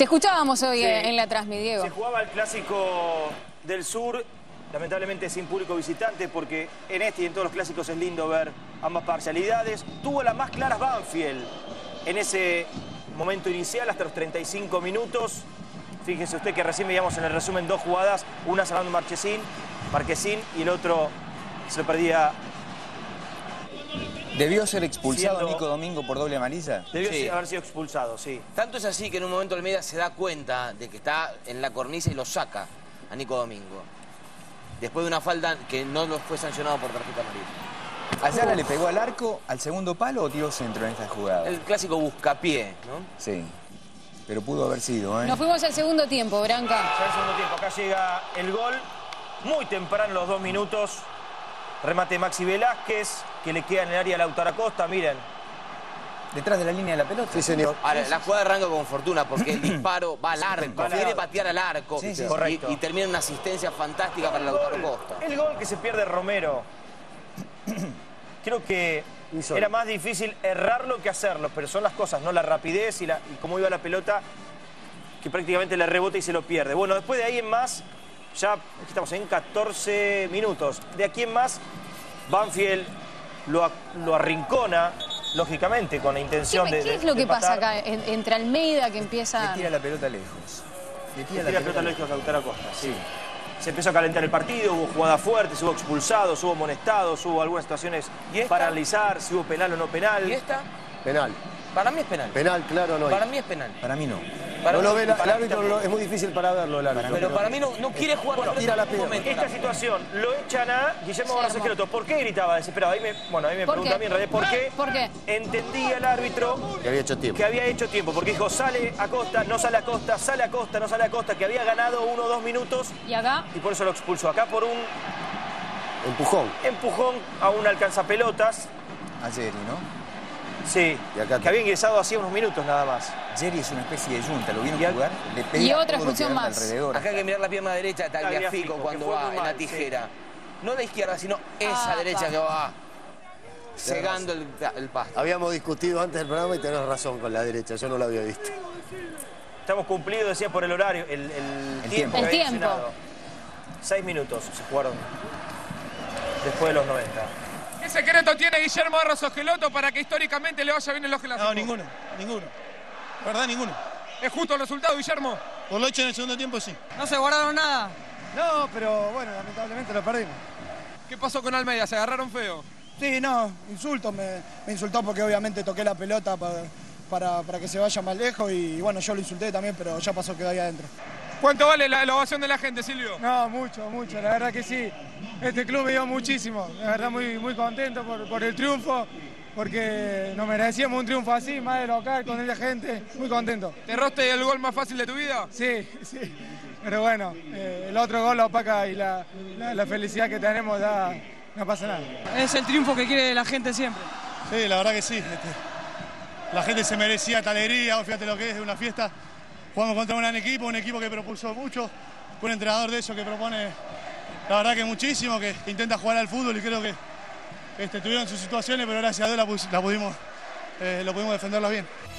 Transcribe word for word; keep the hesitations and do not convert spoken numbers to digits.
Te escuchábamos hoy Sí. en la transmisión, Diego. Se jugaba el Clásico del Sur, lamentablemente sin público visitante, porque en este y en todos los clásicos es lindo ver ambas parcialidades. Tuvo las más claras Banfield en ese momento inicial, hasta los treinta y cinco minutos. Fíjese usted que recién veíamos en el resumen dos jugadas, una salvando Marchesín, Marquesín, y el otro se lo perdía. ¿Debió ser expulsado Siendo... Nico Domingo por doble amarilla? Debió Sí. haber sido expulsado, sí. Tanto es así que en un momento Almeida se da cuenta de que está en la cornisa y lo saca a Nico Domingo. Después de una falta que no lo fue sancionado por tarjeta amarilla. ¿Ayala le pegó al arco, al segundo palo o tiró centro en esta jugada? El clásico buscapié, ¿no? Sí, pero pudo haber sido, ¿eh? Nos fuimos al segundo tiempo, Branca. Ya el segundo tiempo, acá llega el gol, muy temprano, los dos minutos. Remate Maxi Velázquez, que le queda en el área a Lautaro Acosta, miren. ¿Detrás de la línea de la pelota? Sí, señor. Ahora, la jugada arranca con fortuna porque el disparo va al arco, Va al quiere arco. patear al arco Sí, sí, y- correcto. y, termina en una asistencia fantástica para Lautaro Acosta. El gol que se pierde Romero. Creo que Hizo. era más difícil errarlo que hacerlo, pero son las cosas, ¿no? La rapidez y, la, y cómo iba la pelota, que prácticamente le rebota y se lo pierde. Bueno, después de ahí en más, ya aquí estamos en catorce minutos. De aquí en más, Banfield lo, a- lo arrincona, lógicamente, con la ¿Qué, intención de. qué de- es lo de que pasa empatar. acá en- entre Almeida que empieza... Le tira la pelota lejos. Le Le tira tira la pelota lejos a Lautaro Acosta, sí. Se empezó a calentar el partido, hubo jugadas fuertes, hubo expulsados, hubo amonestados, hubo algunas situaciones ¿Y esta? para analizar si hubo penal o no penal. ¿Y esta? Penal. Para mí es penal. Penal, claro, no hay. Para mí es penal. Para mí no. Para no mí- lo ve la- el para mí árbitro, tampoco. no- es muy difícil para verlo el árbitro. Pero para mí no, no quiere jugar Bueno, la pelota tira la en ningún piedra. momento. Esta situación lo echan a Guillermo Sí, Barros hermano. Esqueloto. ¿Por qué gritaba desesperado? Ahí me, bueno, ahí me ¿Por pregunta a qué? mí en realidad por qué. ¿Por qué? Entendía el árbitro Que había hecho tiempo. que había hecho tiempo, porque dijo sale Acosta, no sale Acosta, sale Acosta, no sale Acosta, que había ganado uno o dos minutos Y acá, y por eso lo expulsó. Acá por un Empujón. empujón a un alcanzapelotas, A Jerry, ¿no? sí, Y acá- que había ingresado hacía unos minutos nada más. Jerry es una especie de yunta, ¿lo vieron Y al- jugar? Le pega Y otra todo lo que expulsión anda más. alrededor. Acá hay que mirar la pierna derecha de Tagliafico Tagliafico, cuando que fue va muy en la mal, tijera. No la izquierda, sino esa Ah, derecha pa. que va cegando el, el pasto. Habíamos discutido antes del programa y tenés razón con la derecha, yo no lo había visto. Estamos cumplidos, decía, por el horario, el, el El tiempo. tiempo. que El había tiempo. mencionado. Seis minutos se jugaron después de los noventa. ¿Qué secreto tiene Guillermo Barros Esqueloto para que históricamente le vaya bien en los clásicos? No, ninguno, ninguno. La verdad, ninguno. ¿Es justo el resultado, Guillermo? Por lo hecho en el segundo tiempo, sí. No se guardaron nada. No, pero bueno, lamentablemente lo perdimos. ¿Qué pasó con Almeida? ¿Se agarraron feo? Sí, no, insulto. Me, me insultó porque obviamente toqué la pelota para, para, para que se vaya más lejos y bueno, yo lo insulté también, pero ya pasó, quedó ahí adentro. ¿Cuánto vale la, la ovación de la gente, Silvio? No, mucho, mucho, la verdad que sí. Este club me dio muchísimo, la verdad muy, muy contento por, por el triunfo, porque nos merecíamos un triunfo así, más de local, con esa gente, muy contento. ¿Te roste el gol más fácil de tu vida? Sí, sí, pero bueno, eh, el otro gol lo opaca y la, la, la felicidad que tenemos ya no pasa nada. Es el triunfo que quiere la gente siempre. Sí, la verdad que sí. Este, la gente se merecía esta alegría, vos fíjate lo que es una fiesta. Jugamos contra un gran equipo, un equipo que propuso mucho, un entrenador de eso que propone, la verdad que muchísimo, que intenta jugar al fútbol y creo que este, tuvieron sus situaciones, pero gracias a Dios la, pus- la pudimos, eh, lo pudimos defenderla bien.